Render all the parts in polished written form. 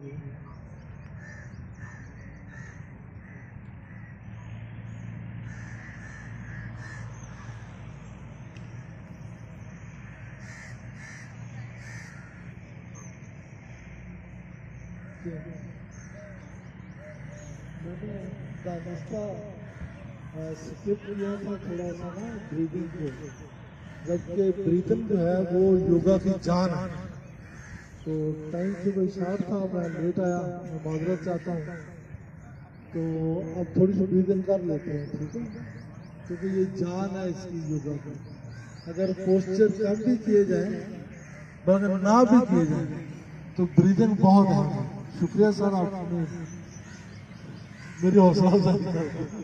मैंने इसका स्किप किया था थोड़ा सा ना ब्रीदिंग को, जबकि ब्रीदिंग जो है वो योगा की जान है। तो टाइम से कोई शॉर्ट था, मैं लेट आया, मैं माजरत चाहता हूँ। तो अब थोड़ी सी ब्रीदिंग कर लेते हैं, ठीक है, क्योंकि ये जान है इसकी योगा की। अगर पोस्चर कम भी किए जाए मगर ना भी किए जाए तो ब्रीदिंग बहुत है। शुक्रिया सर, आपने मेरी हौसला अफजाई कर।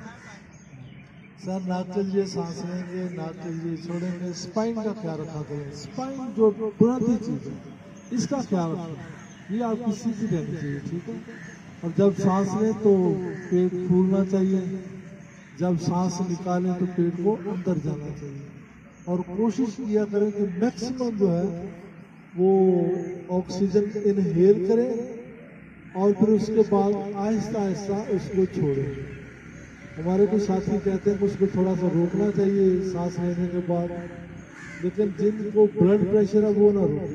सर नाक के लिए सांस लेंगे, नाक के लिए छोड़ेंगे। स्पाइन का ख्याल रखा करें, स्पाइन जो बुनियादी चीज है इसका ख्याल रखें, ये आपकी सीधी रहनी चाहिए, ठीक है। और जब सांस लें तो पेट फूलना चाहिए, जब सांस निकालें तो पेट को अंदर जाना चाहिए। और कोशिश किया करें कि मैक्सिमम जो है वो ऑक्सीजन इनहेल करें और फिर उसके बाद आहिस्ता आहिस्ता उसको छोड़ें। हमारे कुछ साथी कहते हैं कि उसको थोड़ा सा रोकना चाहिए सांस लेने के बाद, लेकिन जिनको ब्लड प्रेशर है वो ना रोके,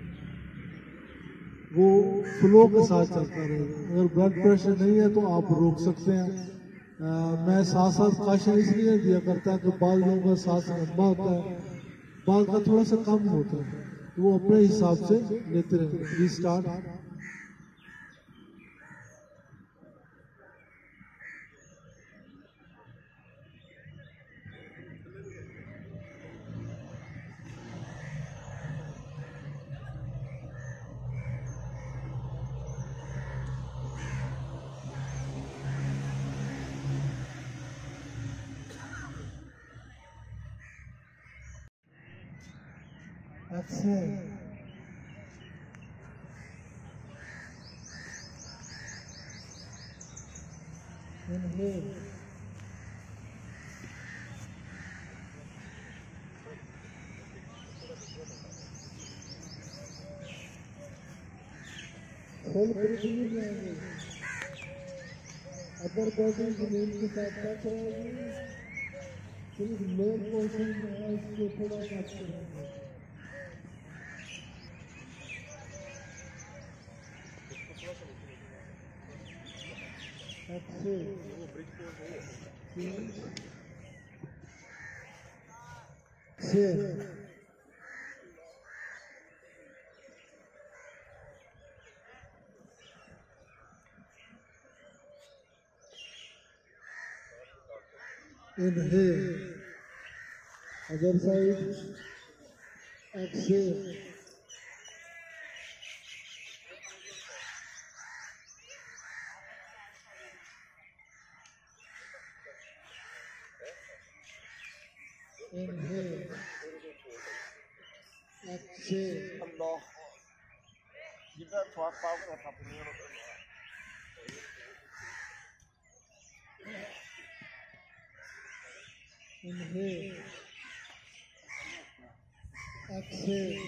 वो फ्लो के साथ चलता रहे। अगर ब्लड प्रेशर नहीं है तो आप रोक सकते हैं। मैं साथ साथ काशन इसलिए दिया करता है कि बाद लोगों का सांस लंबा होता है, बाद का थोड़ा सा कम होता है, तो वो अपने हिसाब से लेते रहे। Restart. Exhale. Inhale. Full breathing में आएंगे, अपर बॉडी जमीन के साथ टच रहेगी, सिर्फ लोअर पोर्शन में है इसको थोड़ा टच करेंगे। Exhale. Exhale. Inhale. Other side. Exhale. Inhale. Exhale. Allah. Kita tuan tahu kan apa ni? Inhale. Exhale.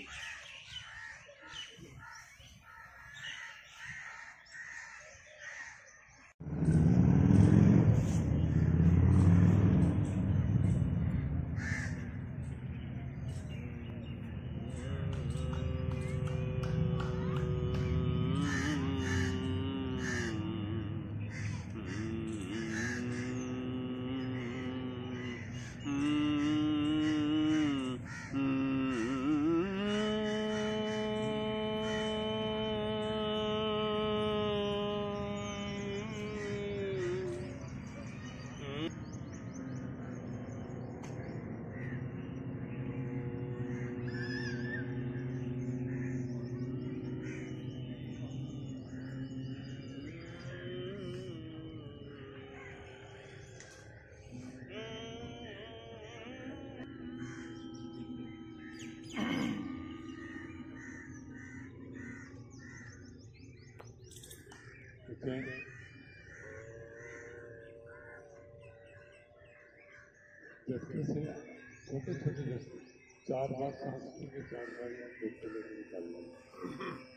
Okay. झटके से छोटे छोटे 4 बार सांस लेंगे, 4 बार पेट से लेकर निकाल लेंगे।